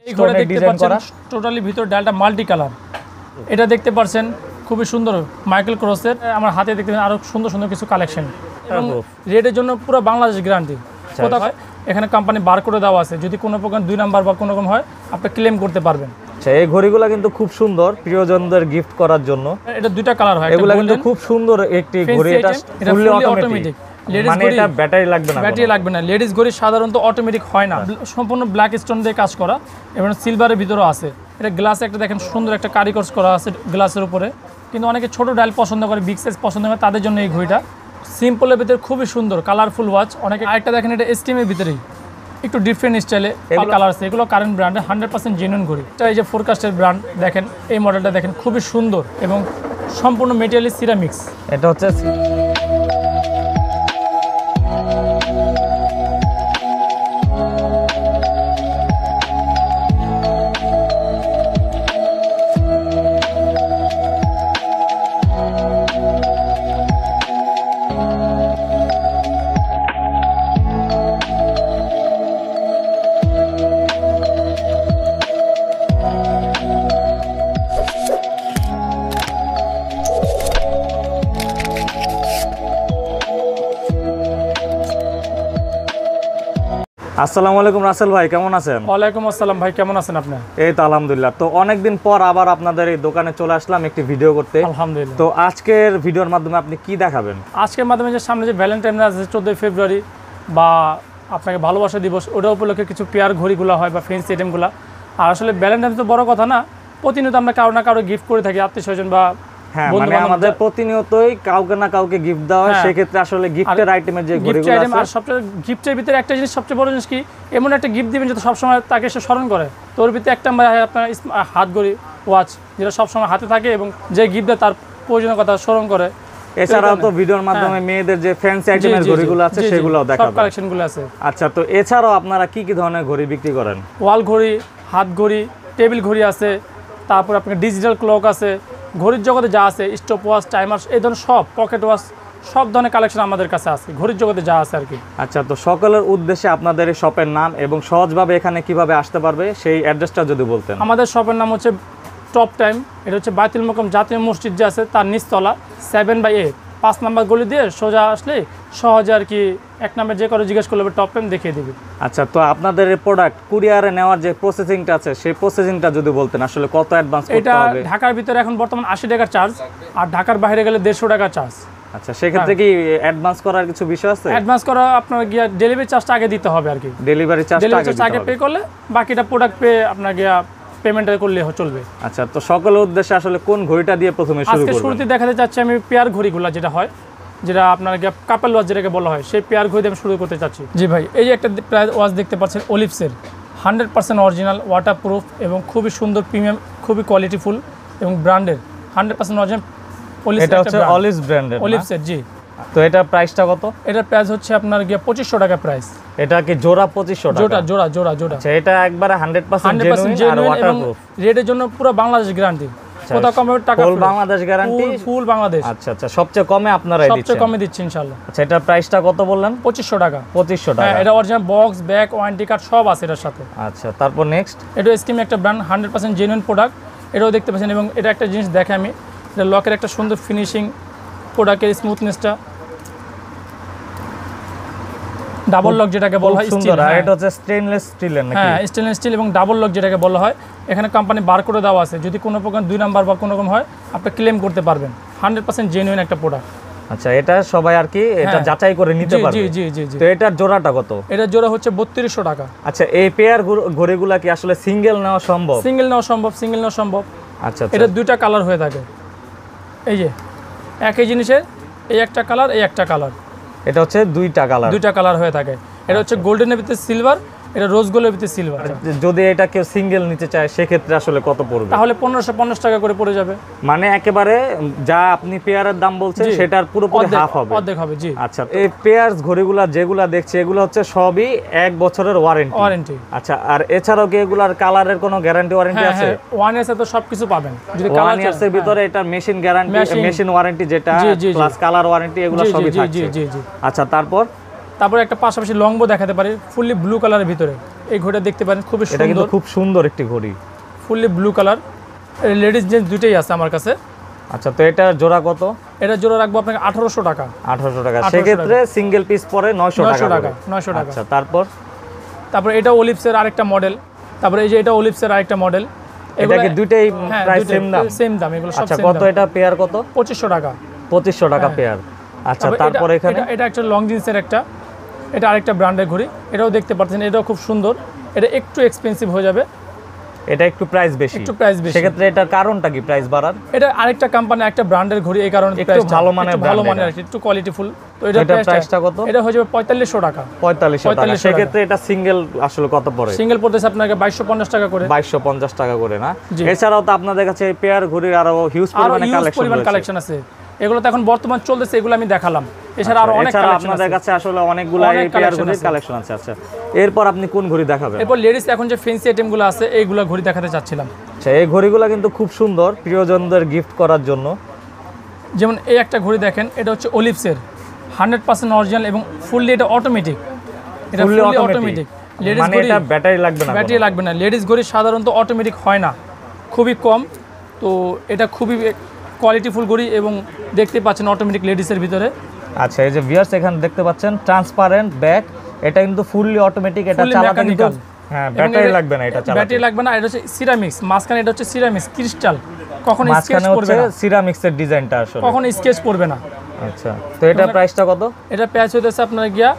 এই ঘরে দেখতে পাচ্ছেন টোটালি ভিতর ডালটা মাল্টি কালার। এটা দেখতে পাচ্ছেন খুবই সুন্দর মাইকেল ক্রসের। আমার হাতে দেখতে পাচ্ছেন আরো সুন্দর সুন্দর কিছু কালেকশন এবং রেটের জন্য পুরো বাংলাদেশ গ্যারান্টি। কোথাও হয় এখানে কোম্পানি বার করে দেওয়া আছে, যদি কোনো প্রকার 2 নাম্বার বা কোনো রকম হয় আপনি ক্লেম করতে পারবেন। আচ্ছা, এই ঘড়িগুলো কিন্তু খুব সুন্দর প্রিয়জনদের গিফট করার জন্য। এটা দুইটা কালার হয়, এগুলো কিন্তু খুব সুন্দর একটি ঘড়ি। এটা ফুললি অটোমেটিক, মানে এটা ব্যাটারি লাগবে না। ব্যাটারি লাগবে না। লেডিস ঘড়ি সাধারণত অটোমেটিক হয় না, সম্পূর্ণ ব্ল্যাক স্টোন দিয়ে কাজ করা এবং সিলভারের ভিতরেও আছে। এটা গ্লাসে একটা দেখেন সুন্দর একটা কারিগর্স করা আছে গ্লাসের উপরে, কিন্তু অনেকে ছোট ডায়াল পছন্দ করে, বিগ সাইজ পছন্দ করে, তাদের জন্য এই ঘড়িটা। সিম্পলের ভিতরে খুবই সুন্দর কালারফুল ওয়াচ। অনেকে আরেকটা দেখেন এটা স্টিমের ভিতরেই একটু ডিফারেন্ট স্টাইলে কালার আছে। এগুলো কারেন্ট ব্র্যান্ডের 100% জেনুইন ঘড়ি। এটা এই যে ফোরকাস্টের ব্র্যান্ড দেখেন, এই মডেলটা দেখেন খুবই সুন্দর এবং সম্পূর্ণ মেটেরিয়াল সিরামিক্স। এটা হচ্ছে আসসালামু আলাইকুম রাসেল ভাই, কেমন আছেন? ওয়ালাইকুম আসসালাম ভাই, কেমন আছেন আপনি? এই তো আলহামদুলিল্লাহ। তো অনেকদিন পর আবার আপনাদের এই দোকানে চলে আসলাম একটি ভিডিও করতে। আলহামদুলিল্লাহ। তো আজকের ভিডিওর মাধ্যমে আপনি কি দেখাবেন? আজকের মাধ্যমে যে সামনে যে ভ্যালেন্টাইন আছে 14 ফেব্রুয়ারি বা আপনাকে ভালোবাসা দিবস, ওটা উপলক্ষে কিছু পেয়ার ঘড়িগুলো হয় বা ফ্যান্সি আইটেমগুলো। আর আসলে ভ্যালেন্টাইন তো বড় কথা না, প্রতিনিয়ত আমরা কারো না কারো গিফট করে থাকি, আত্মীয় স্বজন বা হ্যাঁ, মানে আমাদের প্রতিনিয়তই কাউকে না কাউকে গিফট দেওয়া হয়। সেক্ষেত্রে আসলে গিফটের আইটেমের যে ঘড়িগুলো আছে, আর সবচেয়ে গিফটের ভিতরে একটা জিনিস সবচেয়ে বড় জিনিস কি, এমন একটা গিফট দিবেন যেটা সবসময় তাকে সে স্মরণ করে। তো ওর ভিতরে একটা আপনার হাত ঘড়ি ওয়াচ, যেটা সবসময় হাতে থাকে এবং যে গিফট দেয় তার প্রয়োজনীয় কথা স্মরণ করে। এছাড়াও তো ভিডিওর মাধ্যমে মেয়েদের যে ফ্যান্সি আইটেমের ঘড়িগুলো আছে সেগুলোও দেখাবেন, সব কালেকশনগুলো আছে। আচ্ছা, তো এছাড়াও আপনারা কি কি ধরনের ঘড়ি বিক্রি করেন? ওয়াল ঘড়ি, হাত ঘড়ি, টেবিল ঘড়ি আছে, তারপর আপনার ডিজিটাল ক্লক আছে, ঘড়ির জগতে যা আছে স্টপ ওয়াচ, টাইমার, এই ধরনের সব, পকেট ওয়াচ, সব ধরনের কালেকশন আমাদের কাছে আছে ঘড়ির জগতে যা আছে আর কি। আচ্ছা, তো সকলের উদ্দেশ্যে আপনাদের এই শপের নাম এবং সহজভাবে এখানে কিভাবে আসতে পারবে সেই অ্যাড্রেসটা যদি বলতেন। আমাদের শপের নাম হচ্ছে টপ টাইম। এটা হচ্ছে বায়তুল মোকাম জাতীয় মসজিদ যে আছে তার নিচতলা 7/8 5 নাম্বার গলি দিয়ে সোজা আসলে সহজে আর কি 1 নাম্বার যে করে জিজ্ঞেস করলে টপ টাইম দেখিয়ে দিবে। আচ্ছা, তো আপনাদের এই প্রোডাক্ট কুরিয়ারে নেওয়ার যে প্রসেসিংটা আছে সেই প্রসেসিংটা যদি বলতেন, আসলে কত অ্যাডভান্স করতে হবে? এটা ঢাকার ভিতরে এখন বর্তমান 80 টাকার চার্জ, আর ঢাকার বাইরে গেলে 150 টাকা চার্জ। আচ্ছা, সেক্ষেত্রে কি অ্যাডভান্স করার কিছু বিষয় আছে? অ্যাডভান্স করা আপনার গিয়া ডেলিভারি চার্জটা আগে দিতে হবে আর কি। ডেলিভারি চার্জটা আগে পে করলে বাকিটা প্রোডাক্ট পে আপনার গিয়া পেমেন্ট করলে চলবে। আচ্ছা, তো সকলের উদ্দেশ্যে আসলে কোন ঘড়িটা দিয়ে প্রথমে শুরু করব? আজকে শুরুতে দেখাতে চাচ্ছি আমি পেয়ার ঘড়িগুলো যেটা হয়, যেটা আপনার কাপল ওয়াচ যেটাকে বলা হয়, সেই পেয়ার ঘড়ি দিয়ে আমি শুরু করতে চাচ্ছি। জি ভাই, এই যে একটা প্রায় ওয়াচ দেখতে পাচ্ছেন অলিভসের, 100% অরিজিনাল, ওয়াটারপ্রুফ এবং খুবই সুন্দর, প্রিমিয়াম, খুবই কোয়ালিটিফুল এবং ব্র্যান্ডের 100% অরিজিনাল। এটা হচ্ছে অলিভস ব্র্যান্ডের, অলিভসের। জি। তো এটা প্রাইসটা কত? এটার প্রাইস হচ্ছে আপনার গিয়া 2500 টাকা প্রাইস। এটা কি জোড়া 2500 টাকা? জোড়া। আচ্ছা, এটা একবারে 100% জেনুইন আর ওয়াটারপ্রুফ। রেটের জন্য পুরো বাংলাদেশ গ্যারান্টি। কোথা কমে টাকা full Bangladesh guarantee, full Bangladesh. আচ্ছা, সবচেয়ে কমে আপনারাই দিচ্ছেন? সবচেয়ে কমে দিচ্ছি ইনশাআল্লাহ। আচ্ছা, এটা প্রাইসটা কত বললেন? 2500 টাকা। 2500 টাকা। এটা original box, bag, warranty card সব আছে এটার সাথে। আচ্ছা, তারপর নেক্সট, এটা স্কিম একটা ব্র্যান্ড, 100% জেনুইন প্রোডাক্ট। এটাও দেখতে পাচ্ছেন এবং এটা একটা জিনিস দেখে আমি, এটা লকের একটা সুন্দর ফিনিশিং, প্রোডাক্টের স্মুথনেসটা, ডাবল লক যেটাকে বলা হয় স্টিল, আর এটা হচ্ছে স্টেইনলেস স্টিলের নাকি? হ্যাঁ, স্টেইনলেস স্টিল এবং ডাবল লক যেটাকে বলা হয়। এখানে কোম্পানি বার করে দেওয়া আছে, যদি কোনো প্রকার 2 নাম্বার বা কোনো রকম হয় আপনি ক্লেম করতে পারবেন। 100% জেনুইন একটা প্রোডাক্ট। আচ্ছা, এটা সবাই আর কি এটা যাচাই করে নিতে পারবে? জি। তো এটার জোড়াটা কত? এটার জোড়া হচ্ছে 3200 টাকা। আচ্ছা, এই পেয়ার ঘড়িগুলা কি আসলে সিঙ্গেল নেওয়া সম্ভব? সিঙ্গেল নেওয়া সম্ভব। আচ্ছা, এটা দুইটা কালার হয়ে থাকে। এই যে একই জিনিসের এই একটা কালার, এই একটা কালার, এটা হচ্ছে দুইটা কালার হয়ে থাকে। এটা হচ্ছে গোল্ডেনের ভিতরে সিলভার, এটা রোজ গোল্ডের ভিতরে সিলভার। যদি এটা কেউ সিঙ্গেল নিতে চায় সেক্ষেত্রে আসলে কত পড়বে? তাহলে 1550 টাকা করে পড়ে যাবে। মানে একেবারে যা আপনি পেয়ারের দাম বলছেন সেটার পুরোপুরি হাফ হবে, অর্ধেক হবে। জি। আচ্ছা, এই পেয়ারস ঘড়িগুলা যেগুলা দেখছি এগুলো হচ্ছে সবই 1 বছরের ওয়ারেন্টি। আচ্ছা, আর এছাড়াও কি এগুলার কালারের কোনো গ্যারান্টি ওয়ারেন্টি আছে? 1 ইয়ার্সে তো সবকিছু পাবেন। যদি 1 ইয়ার্সের ভিতরে এটা মেশিন গ্যারান্টি, মেশিন ওয়ারেন্টি যেটা প্লাস কালার ওয়ারেন্টি, এগুলো সবই থাকছে। জি। আচ্ছা, তারপর তারপরে একটা পাশাপাশি লংবো দেখাতে পারি ফুললি ব্লু কালারের ভিতরে। এই ঘড়িটা দেখতে পারেন, খুবই এটা কিন্তু সুন্দর, খুব সুন্দর একটি ঘড়ি, fully blue colour. Ladies gents দুটোই আছে আমার কাছে। আচ্ছা, তো এটা জোড়া কত? এটা জোড়া রাখবো আপনাকে 1800 টাকা। 1800 টাকা, সেক্ষেত্রে সিঙ্গেল পিস পরে 900 টাকা। 900 টাকা। আচ্ছা, তারপর এটা ওলিপসের আরেকটা মডেল। তারপরে এই যে এটা ওলিপসের আরেকটা মডেল। এটা কি দুটেই প্রাইস সেম দাম? এগুলো সব আচ্ছা, সেম কত দাম। এটা পেয়ার কত? 2500 টাকা। 2500 টাকা পেয়ার। আচ্ছা, তারপর এখানে এটা একটা লং জিন্সের একটা, এটা আরেকটা ব্র্যান্ডের ঘড়ি। এটাও দেখতে পাচ্ছেন, এটাও খুব সুন্দর। এটা একটু এক্সপেন্সিভ হয়ে যাবে, এটা একটু প্রাইস বেশি। সেক্ষেত্রে এটার কারণটা কি প্রাইস বাড়ার? এটা আরেকটা কোম্পানি, একটা ব্র্যান্ডের ঘড়ি, এই কারণে একটু ভালো মানের একটু কোয়ালিটিফুল। তো এটার প্রাইসটা কত? এটা হয়ে যাবে 4500 টাকা। 4500 টাকা। সেক্ষেত্রে এটা সিঙ্গেল আসলে কত পড়ে? সিঙ্গেল পড়তেছে আপনাকে 2250 টাকা করে। 2250 টাকা করে না? এছাড়াও তো আপনাদের কাছে পেয়ার ঘড়ির আরো হিউজ পরিমাণে কালেকশন আছে। এগুলো তো এখন বর্তমান চলতেছে, এগুলো আমি দেখালাম। এছাড়া আরো অনেক কালেকশন আছে আপনাদের কাছে, আসলে অনেকগুলো পেয়ার ঘড়ির কালেকশন আছে। আচ্ছা, এরপর আপনি কোন ঘড়ি দেখাবেন? এরপর লেডিস এখন যে ফ্যান্সি আইটেমগুলো আছে, এইগুলো ঘড়ি দেখাতে চাচ্ছিলাম। আচ্ছা, এই ঘড়িগুলো কিন্তু খুব সুন্দর প্রিয়জনদের গিফট করার জন্য। যেমন এই একটা ঘড়ি দেখেন, এটা হচ্ছে ওলিপসের 100% অরিজিনাল এবং ফুললি এটা অটোমেটিক। এটা ফুললি অটোমেটিক। লেডিস মানে ঘড়ি এটা ব্যাটারি লাগবে না? ব্যাটারি লাগবে না। লেডিস ঘড়ি সাধারণত অটোমেটিক হয় না, খুবই কম। তো এটা খুবই কোয়ালিটিফুল ঘড়ি এবং দেখতে পাচ্ছেন অটোমেটিক লেডিসের ভিতরে। আচ্ছা, এই যে ভিউয়ার্স এখানে দেখতে পাচ্ছেন ট্রান্সপারেন্ট ব্যাক, এটা কিন্তু ফুললি অটোমেটিক। এটা চালাতে কিন্তু ব্যাটারি লাগবে না, এটা চালাতে ব্যাটারি লাগবে না। এটা হচ্ছে সিরামিক্স, মাঝখানে এটা হচ্ছে সিরামিক্স ক্রিস্টাল, কখনো স্কেচ পড়বে না। সিরামিক্সের ডিজাইনটা আসলে কখনো স্কেচ পড়বে না। আচ্ছা, তো এটা প্রাইসটা কত? এটা প্রাইস হইতেছে আপনার গিয়া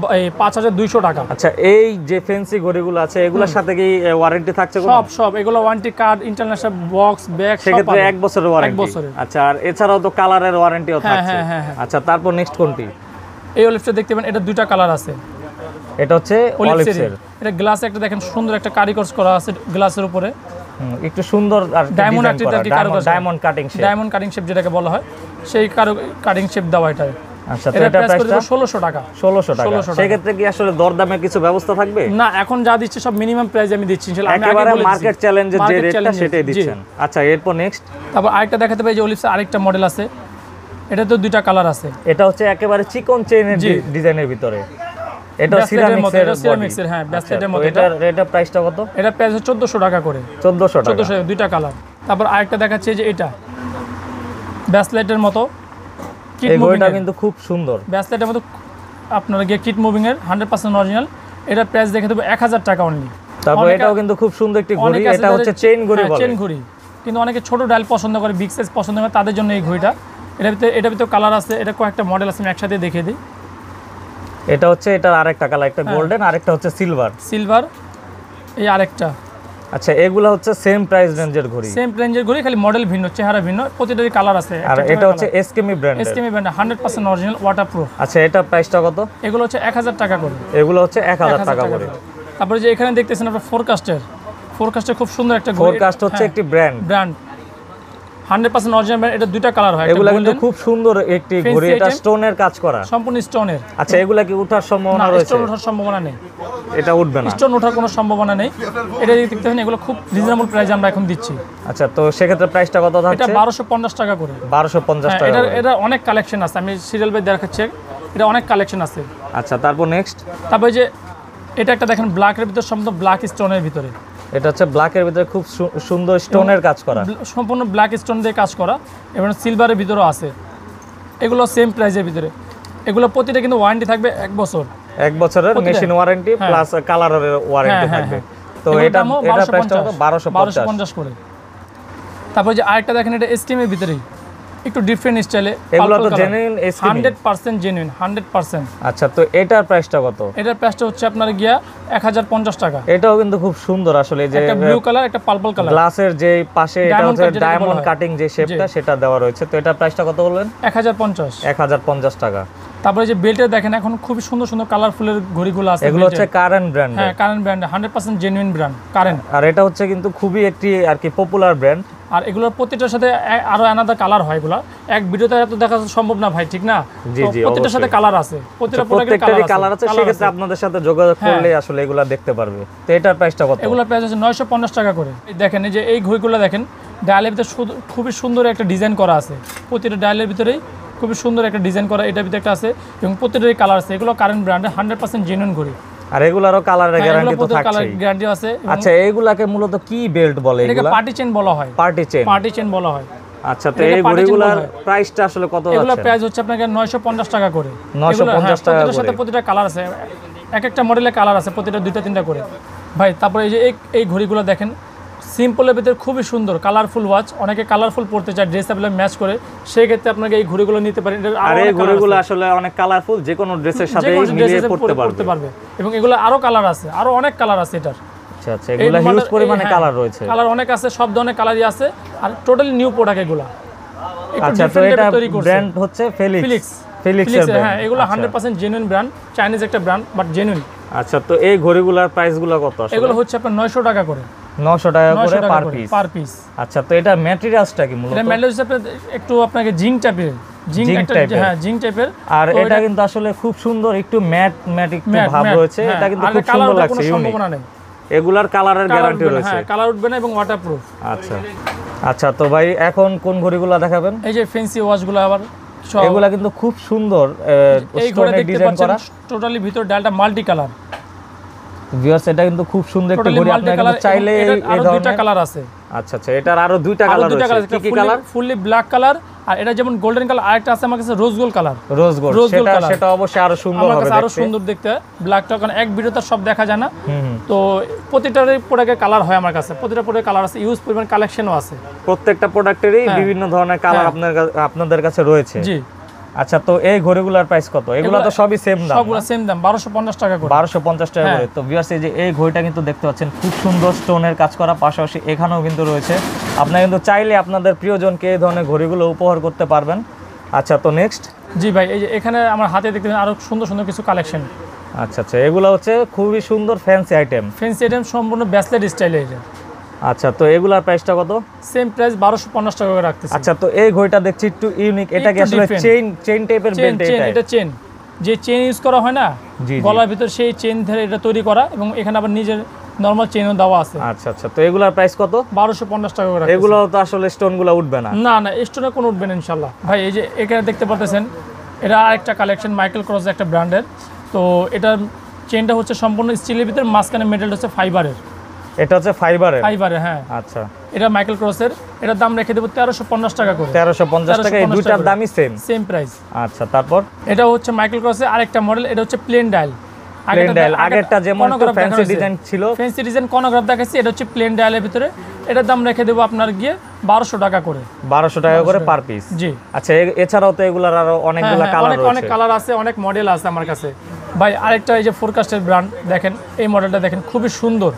5200 টাকা। আচ্ছা, এই যে ফ্যান্সি ঘড়িগুলো আছে এগুলোর সাথে কি ওয়ারেন্টি থাকছে? সব এগুলো warranty card, international box, bag, সেক্ষেত্রে 1 বছরের ওয়ারেন্টি। আচ্ছা, আর এছাড়াও তো কালারের ওয়ারেন্টিও থাকছে। আচ্ছা, তারপর নেক্সট কোনটি? এই অলিভসটা দেখতে পাবেন, এটা দুইটা কালার আছে। এটা হচ্ছে অলিভসের। এটা গ্লাসে একটা দেখেন সুন্দর একটা কারিগর করা আছে গ্লাসের উপরে, একটু সুন্দর আর ডায়মন্ড আকৃতির কারিগর, ডায়মন্ড কাটিং শেপ যেটাকে বলা হয়, সেই কাটিং শেপ দেওয়া এটা। আচ্ছা, তো এটা প্রাইসটা 1600 টাকা। 1600 টাকা। সেক্ষেত্রে কি আসলে দরদামের কিছু ব্যবস্থা থাকবে? না, এখন যা দিচ্ছে সব মিনিমাম প্রাইস আমি দিচ্ছি, একেবারে মার্কেট চ্যালেঞ্জের যে রেটটা সেটাই দিচ্ছেন। আচ্ছা, এরপর নেক্সট। তারপর আরেকটা দেখাতে পাই যে অলিভসের আরেকটা মডেল আছে। এটা তো দুইটা কালার আছে। এটা হচ্ছে একেবারে চিকন চেইনের ডিজাইনের ভিতরে। এটা সিরামিক্সের হ্যাঁ, ব্যাসলেটের মতো। এটা প্রাইসটা কত? এটা প্রাইস 1400 টাকা করে। 1400 টাকা, দুইটা কালার। তারপর আরেকটা দেখাচ্ছে যে এটা ব্যাসলেটের মতো, এই ঘড়িটা কিন্তু খুব সুন্দর। ব্যাসলেটের মতো আপনারা গিয়ে কিট মুভিং এর 100% অরিজিনাল। এটা প্রাইস দেখে দেবো 1000 টাকা অনলি। তারপর এটাও কিন্তু খুব সুন্দর একটি ঘড়ি। এটা হচ্ছে চেইন ঘড়ি বলে। চেইন ঘড়ি, কিন্তু অনেকে ছোট ডায়াল পছন্দ করে, বিগ সাইজ পছন্দ করে, তাদের জন্য এই ঘড়িটা। এটার ভিতরে কালার আছে, এটা কয়েকটা মডেল আছে, আমি একসাথে দেখিয়ে দিই। এটা হচ্ছে এটার আরেকটা কালার, একটা গোল্ডেন, আরেকটা হচ্ছে সিলভার, এই আরেকটা। আচ্ছা, এগুলা হচ্ছে সেম প্রাইস রেঞ্জের ঘড়ি? সেম রেঞ্জের ঘড়ি, খালি মডেল ভিন্ন, চেহারা ভিন্ন, প্রতিটারই কালার আছে। আর এটা হচ্ছে এসকেমি ব্র্যান্ড 100% অরিজিনাল ওয়াটারপ্রুফ। আচ্ছা, এটা প্রাইসটা কত? এগুলো হচ্ছে 1000 টাকা করে। এগুলো হচ্ছে 1000 টাকা করে। তারপরে যে এখানে দেখতেছেন আপনারা ফোরকাস্টের খুব সুন্দর একটা ঘড়ি। ফোরকাস্ট হচ্ছে একটি ব্র্যান্ড 100% অরিজিনাল ব্র্যান্ড। এটা দুইটা কালার হয়। এগুলা কিন্তু খুব সুন্দর একটি ঘড়ি, এটা স্টোনের কাজ করা, সম্পূর্ণ স্টোনের। আচ্ছা, এগুলা কি ওঠার সম্ভাবনা রয়েছে? স্টোন ওঠার সম্ভাবনা নেই, এটা উঠবে না, স্টোন ওঠার কোনো সম্ভাবনা নেই। এটা দেখতে পাচ্ছেন, এগুলো খুব রিজনেবল প্রাইসে আমরা এখন দিচ্ছি। আচ্ছা, তো সেক্ষেত্রে প্রাইসটা কত থাকছে? এটা 1250 টাকা করে। 1250 টাকা। এটা অনেক কালেকশন আছে, আমি সিরিয়াল বাই দেখাচ্ছি, এটা অনেক কালেকশন আছে। আচ্ছা, তারপর নেক্সট। তারপরে যে এটা একটা দেখেন ব্ল্যাকের ভিতরে, সম্পূর্ণ ব্ল্যাক স্টোনের ভিতরে। এটা হচ্ছে ব্ল্যাকের ভিতরে খুব সুন্দর স্টোনের কাজ করা, সম্পূর্ণ ব্ল্যাক স্টোন দিয়ে কাজ করা, এবং সিলভারের ভিতরেও আছে। এগুলো সেম প্রাইসের ভিতরে। এগুলো প্রতিটা কিন্তু ওয়ারেন্টি থাকবে 1 বছর। 1 বছরের মেশিন ওয়ারেন্টি প্লাস কালারের ওয়ারেন্টি থাকবে। তো এটা প্রাইসটা কত? 1250 করে। তারপর যে আরেকটা দেখেন, এটা এসটিএমের ভিতরেই, একটু ডিফারেন্ট স্টাইলে। এগুলো তো জেনুইন এসটিএম, 100% জেনুইন, 100%। আচ্ছা, তো এটার প্রাইসটা কত? এটার প্রাইসটা হচ্ছে আপনার গিয়া 1050 টাকা। এটাও কিন্তু খুব সুন্দর আসলে, যে একটা ব্লু কালার, একটা পার্পল কালার, গ্লাসের যে পাশে এটা হচ্ছে ডায়মন্ড কাটিং যে শেপটা, সেটা দেওয়া রয়েছে। তো এটার প্রাইসটা কত বললেন? 1050 টাকা। তারপরে যে বেল্টে দেখেন, এখন খুবই সুন্দর সুন্দর কালারফুলের ঘড়িগুলো আছে। এগুলো হচ্ছে কারেন্ট ব্র্যান্ড। হ্যাঁ, current brand, 100% genuine brand current. আর এটা হচ্ছে কিন্তু খুবই একটি আর কি পপুলার ব্র্যান্ড। আর এগুলোর প্রত্যেকটার সাথে আরো আলাদা কালার হয়। এগুলো এক ভিডিওতে এত দেখা সম্ভব না ভাই, ঠিক না? প্রত্যেকটার সাথে কালার আছে, প্রত্যেকটারই কালার আছে। সেক্ষেত্রে আপনাদের সাথে যোগাযোগ করলে আসলে এগুলা দেখতে পারবে। তো এটার প্রাইসটা কত? এগুলোর প্রাইস হচ্ছে 950 টাকা করে। দেখেন, এই যে এই ঘড়িগুলো দেখেন, ডায়ালের ভিতরে খুবই সুন্দর একটা ডিজাইন করা আছে। প্রতিটা ডায়ালের ভিতরেই খুবই সুন্দর একটা ডিজাইন করা, এটার ভিতরে একটা আছে এবং প্রত্যেকটারই কালার আছে। এগুলো কারেন্ট ব্র্যান্ডের 100% জেনুইন ঘড়ি। আর এগুলারও কালারের গ্যারান্টি তো থাকছে। কালার গ্যারান্টি আছে। আচ্ছা এগুলাকে মূলত কি বেল্ট বলে? এটাকে পার্টি চেইন বলা হয়। পার্টি চেইন বলা হয়। আচ্ছা, তো এই ঘড়িগুলোর প্রাইসটা আসলে কত আছে? এগুলোর প্রাইস হচ্ছে আপনাকে 950 টাকা করে। 950 টাকা করে। সাথে প্রতিটা কালার আছে, এক একটা মডেলের কালার আছে, প্রতিটা 2-3টা করে। ভাই তারপরে এই যে এই ঘড়িগুলো দেখেন, সিম্পলের ভিতরে খুবই সুন্দর কালারফুল ওয়াচ। অনেকে কালারফুল পড়তে চায়, ড্রেস আপলে ম্যাচ করে, সেই ক্ষেত্রে আপনাকে এই ঘড়িগুলো নিতে পারেন। আর এই ঘড়িগুলো আসলে অনেক কালারফুল, যে কোনো ড্রেসের সাথে মিলিয়ে পড়তে পারবে। এবং এগুলো আরো কালার আছে, আরো অনেক কালার আছে এটার। আচ্ছা আচ্ছা, এগুলো হিউজ পরিমাণে কালার রয়েছে। কালার অনেক আছে, সব ধরনের কালারই আছে, আর টোটালি নিউ প্রোডাক্ট এগুলো। আচ্ছা, তো এটা ব্র্যান্ড হচ্ছে ফেলিক্স এর ব্র্যান্ড। হ্যাঁ, এগুলো 100% জেনুইন ব্র্যান্ড, চাইনিজ একটা ব্র্যান্ড বাট জেনুইন। আচ্ছা, তো এই ঘড়িগুলোর প্রাইসগুলো কত আসলে? এগুলো হচ্ছে আপনার 900 টাকা করে। 900 টাকা করে পার পিস। আচ্ছা, তো এটা ম্যাটেরিয়ালসটা কি মূলত? এটা ম্যাটেরিয়ালস একটু আপনাকে জিঙ্ক টাইপের, হ্যাঁ জিঙ্ক টাইপের। আর এটা কিন্তু আসলে খুব সুন্দর, একটু ম্যাটিক ভাব রয়েছে। এটা কিন্তু খুব সুন্দর লাগছে, ইউনিক। এগুলার কালারের গ্যারান্টি রয়েছে? হ্যাঁ, কালার উঠবে না এবং ওয়াটারপ্রুফ। আচ্ছা আচ্ছা, তো ভাই এখন কোন ঘড়িগুলো দেখাবেন? এই যে ফ্যান্সি ওয়াচগুলো, আবার এগুলা কিন্তু খুব সুন্দর স্টোনের ডিজাইন করা। টোটালি ভিতর ডালটা মাল্টি কালার। ভিউয়ার্স, এটা কিন্তু খুব সুন্দর একটা ঘড়ি, আপনি কিন্তু চাইলে এই ধরনের দুটো কালার আছে। আচ্ছা আচ্ছা, এটার আরো দুইটা কালার আছে। কি কি কালার? ফুললি ব্ল্যাক কালার, আর এটা যেমন গোল্ডেন কালার, আরেকটা আছে আমার কাছে rose gold colour. Rose gold, সেটা অবশ্যই আরো সুন্দর হবে দেখতে। আরো সুন্দর দেখতে ব্ল্যাকটা, কারণ এক ভিডিওতে সব দেখা যায় না। তো প্রতিটারই প্রোডাক্টে কালার হয় আমার কাছে, প্রতিটা প্রোডাক্টে কালার আছে, ইউজ পরিমাণ কালেকশনও আছে। প্রত্যেকটা প্রোডাক্টেরই বিভিন্ন ধরনের কালার আপনাদের কাছে রয়েছে। জি। আচ্ছা, তো এই ঘড়িগুলোর প্রাইস কত? এগুলো তো সবই সেম দাম? সবগুলো সেম দাম, 1250 টাকা করে। 1250 টাকা করে। তো ভিউয়ার্স, এই যে এই ঘড়িটা কিন্তু দেখতে পাচ্ছেন, খুব সুন্দর স্টোনের কাজ করা, পাশাপাশি এখানেও কিন্তু রয়েছে। আপনারা কিন্তু চাইলে আপনাদের প্রিয়জনকে এই ধরনের ঘড়িগুলো উপহার করতে পারবেন। আচ্ছা, তো নেক্সট। জি ভাই, এই যে এখানে আমার হাতে দেখতে আরো সুন্দর সুন্দর কিছু কালেকশন। আচ্ছা আচ্ছা, এগুলো হচ্ছে খুবই সুন্দর ফ্যান্সি আইটেম। সম্পূর্ণ ব্রেসলেট স্টাইলে এটা। আচ্ছা, তো এগুলার প্রাইসটা কত? সেম প্রাইস 1250 টাকা করে রাখতেছি। আচ্ছা, তো এই ঘড়িটা দেখছি একটু ইউনিক। এটা কি আসলে চেইন টাইপের বেল্ট? এটা চেইন, যে চেইন ইউজ করা হয় না গলার ভিতর, সেই চেইন ধরে এটা তৈরি করা, এবং এখানে আবার নিজের নরমাল চেইনও দেওয়া আছে। আচ্ছা আচ্ছা, তো এগুলার প্রাইস কত? 1250 টাকা করে। এগুলো তো আসলে স্টোনগুলো উঠবে না? না না, স্টোনে কোনো উঠবে না ইনশাআল্লাহ। ভাই এই যে এখানে দেখতে পাচ্ছেন, এটা আরেকটা কালেকশন, মাইকেল ক্রস একটা ব্র্যান্ডের। তো এটা চেইনটা হচ্ছে সম্পূর্ণ স্টিলের ভিতর, মাঝখানে মেটালটা হচ্ছে ফাইবারের। এটা হচ্ছে ফাইবারের? হ্যাঁ। আচ্ছা, এটা মাইকেল ক্রসের, এটার দাম রেখে দেব 1350 টাকা করে। 1350 টাকা। এই দুইটার দামই সেম প্রাইস। আচ্ছা, তারপর এটা হচ্ছে মাইকেল ক্রসের আরেকটা মডেল, এটা হচ্ছে প্লেন ডায়াল। আগেরটা যেমন ফ্যান্সি ডিজাইন ছিল, ফ্যান্সি ডিজাইন কর্নোগ্রাফ দেখাচ্ছি, এটা হচ্ছে প্লেন ডায়ালের ভিতরে। এটার দাম রেখে দেব আপনার গিয়ে 1200 টাকা করে। 1200 টাকা করে পার পিস? জি। আচ্ছা, এছাড়াও তো এগুলার আরো অনেকগুলো কালার রয়েছে? অনেক কালার আছে, অনেক মডেল আছে আমার কাছে। ভাই আরেকটা এই যে ফোরকাস্টের ব্র্যান্ড দেখেন, এই মডেলটা দেখেন, খুবই সুন্দর।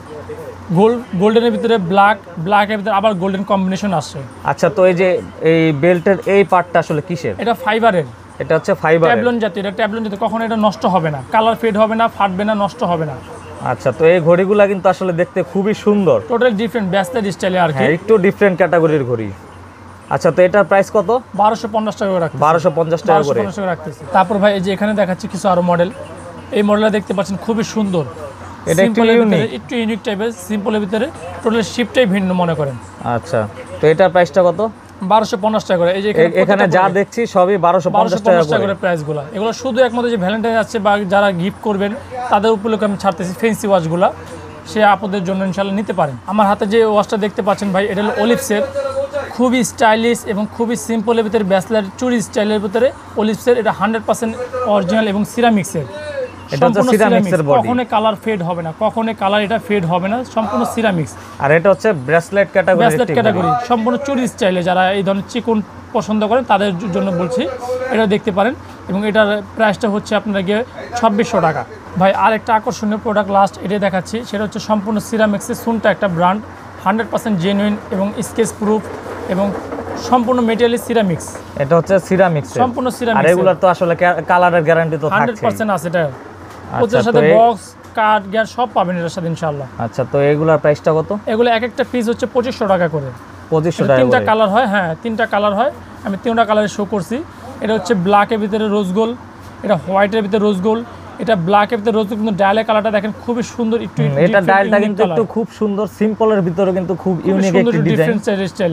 গোল্ডেনের ভিতরে ব্ল্যাকের ভিতরে আবার গোল্ডেন কম্বিনেশন আসছে। আচ্ছা, তো এই যে এই বেল্টের এই পার্টটা আসলে কিসের? এটা ফাইবারের। এটা হচ্ছে ফাইবার, ট্যাবলন জাতীয়। এটা ট্যাবলন জাতীয়, কখনো এটা নষ্ট হবে না, কালার ফেড হবে না, ফাটবে না, নষ্ট হবে না। আচ্ছা, তো এই ঘড়িগুলা কিন্তু আসলে দেখতে খুবই সুন্দর, টোটাল ডিফারেন্ট ব্রেসলেট স্টাইলে আর কি। হ্যাঁ, একটু ডিফারেন্ট ক্যাটাগরির ঘড়ি। আচ্ছা, তো এটার প্রাইস কত? 1250 টাকা করে রাখতেছি। 1250 টাকা করে রাখতেছি। তারপর ভাই এই যে এখানে দেখাচ্ছি কিছু আরো মডেল। এই মডেলটা দেখতে পাচ্ছেন, খুবই সুন্দর। এটা একটু ইউনিক টাইপের, সিম্পলের ভিতরে, টোটাল শিপটাই ভিন্ন মনে করেন। আচ্ছা, তো এটার প্রাইসটা কত? 1250 টাকা করে। এই যে এখানে যা দেখছি সবই 1250 টাকা করে প্রাইসগুলো। এগুলো শুধু একমাত্র যে ভ্যালেন্টাইন আছে বা যারা গিফট করবেন তাদের উপলক্ষে আমি ছাড়তেছি ফ্যান্সি ওয়াচগুলো, সে আপনাদের জন্য ইনশাআল্লাহ নিতে পারেন। আমার হাতে যে ওয়াচটা দেখতে পাচ্ছেন ভাই, এটা হলো অলিভসের, খুবই স্টাইলিশ এবং খুবই সিম্পলের ভিতরে, ব্যাচলার চুরি স্টাইলের ভিতরে অলিভসের। এটা 100% অরিজিনাল এবং সিরামিক্সের। এটা হচ্ছে সিরামিক্সের বডি, কখনো কালার ফেড হবে না, কখনো কালার এটা ফেড হবে না, সম্পূর্ণ সিরামিক্স। আর এটা হচ্ছে ব্রেসলেট ক্যাটাগরি, সম্পূর্ণ চুরি স্টাইলে। যারা এই ধরনের চিকন পছন্দ করেন তাদের জন্য বলছি, এটা দেখতে পারেন। এবং এটার প্রাইসটা হচ্ছে আপনার গিয়ে 2600 টাকা। ভাই আর একটা আকর্ষণীয় প্রোডাক্ট লাস্ট এটা দেখাচ্ছি, সেটা হচ্ছে সম্পূর্ণ সিরামিক্সের সুনটা একটা ব্র্যান্ড, 100% জেনুইন এবং স্কেচ প্রুফ এবং সম্পূর্ণ মেটেরিয়াল সিরামিক্স। এটা হচ্ছে সিরামিক্স, সম্পূর্ণ সিরামিক্স। আর এগুলোর তো আসলে কালারের গ্যারান্টি তো থাকছে 100% আছে। এটা ওটার সাথে বক্স কাট গিয়ার সব পাবেন এর সাথে ইনশাআল্লাহ। আচ্ছা, তো এগুলোর প্রাইসটা কত? এগুলো এক একটা পিস হচ্ছে 2500 টাকা করে। 2500 টাকা। তিনটা কালার হয়, হ্যাঁ তিনটা কালার হয়, আমি তিনটা কালারে শো করছি। এটা হচ্ছে ব্ল্যাকের ভিতরে রোজ গোল্ড, এটা হোয়াইটের ভিতরে রোজ গোল্ড, এটা ব্ল্যাকের ভিতরে রোজ গোল্ড। কিন্তু ডায়ালের কালারটা দেখেন খুবই সুন্দর, এটা ডায়ালটা কিন্তু একটু খুব সুন্দর, সিম্পলের ভিতরে কিন্তু খুব ইউনিক একটা ডিজাইন, ডিফারেন্ট স্টাইলে।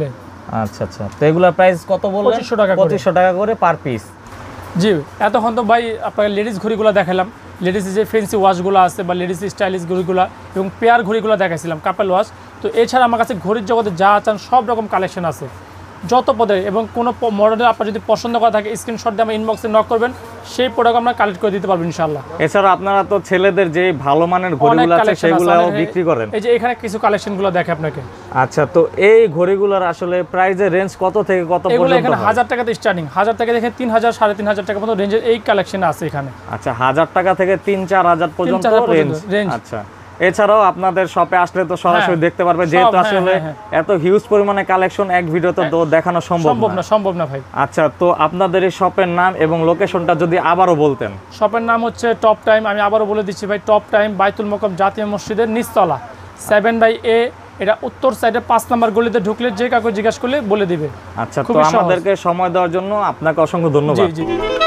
আচ্ছা আচ্ছা, তো এগুলোর প্রাইস কত বললেন? 2500 টাকা করে। 2500 টাকা করে পার পিস। জি, এতক্ষণ তো ভাই আপনাকে লেডিস ঘড়িগুলো দেখালাম, লেডিস যে ফেন্সি ওয়াচগুলো আছে বা লেডিস স্টাইলিশ ঘড়িগুলো এবং পেয়ার ঘড়িগুলো দেখাইছিলাম, কাপেল ওয়াচ। তো এছাড়া আমার কাছে ঘড়ির জগতে যা চান সব রকম কালেকশন আছে, যত পদের, এবং কোনো মডেল আপনার যদি পছন্দ করা থাকে স্ক্রিনশট দিয়ে আমার ইনবক্সে নক করবেন, সেই প্রোডাক্ট আমরা কালেক্ট করে দিতে পারবো ইনশাআল্লাহ। এছাড়া আপনারা তো ছেলেদের যে ভালো মানের ঘড়িগুলো আছে সেগুলোও বিক্রি করেন। এই যে এখানে কিছু কালেকশনগুলো দেখে আপনাকে। আচ্ছা, তো এই ঘড়িগুলোর আসলে প্রাইসের রেঞ্জ কত থেকে কত পর্যন্ত? এগুলো এখানে 1000 টাকা থেকে স্টার্টিং, 1000 টাকা থেকে 3000 3500 টাকা পর্যন্ত রেঞ্জের এই কালেকশন আছে এখানে। আচ্ছা, 1000 টাকা থেকে 3-4000 পর্যন্ত রেঞ্জ। আচ্ছা, এছাড়াও আপনাদের শপে আসলে তো সরাসরি দেখতে পারবে, যেহেতু আসলে এত হিউজ পরিমাণে কালেকশন এক ভিডিওতে তো দেখানো সম্ভব না ভাই। আচ্ছা, তো আপনাদের এই শপের নাম এবং লোকেশনটা যদি আবারও বলতেন। শপের নাম হচ্ছে টপ টাইম, আমি আবারও বলে দিচ্ছি ভাই, টপ টাইম বাইতুল মোকাম জাতীয় মসজিদের নিচতলা 7/A, এটা উত্তর সাইডে 5 নম্বর গলিতে ঢুকলে যে কাউকে জিজ্ঞাসা করলে বলে দিবে। আচ্ছা, তো আমাদেরকে সময় দেওয়ার জন্য আপনাকে অসংখ্য ধন্যবাদ। জি জি।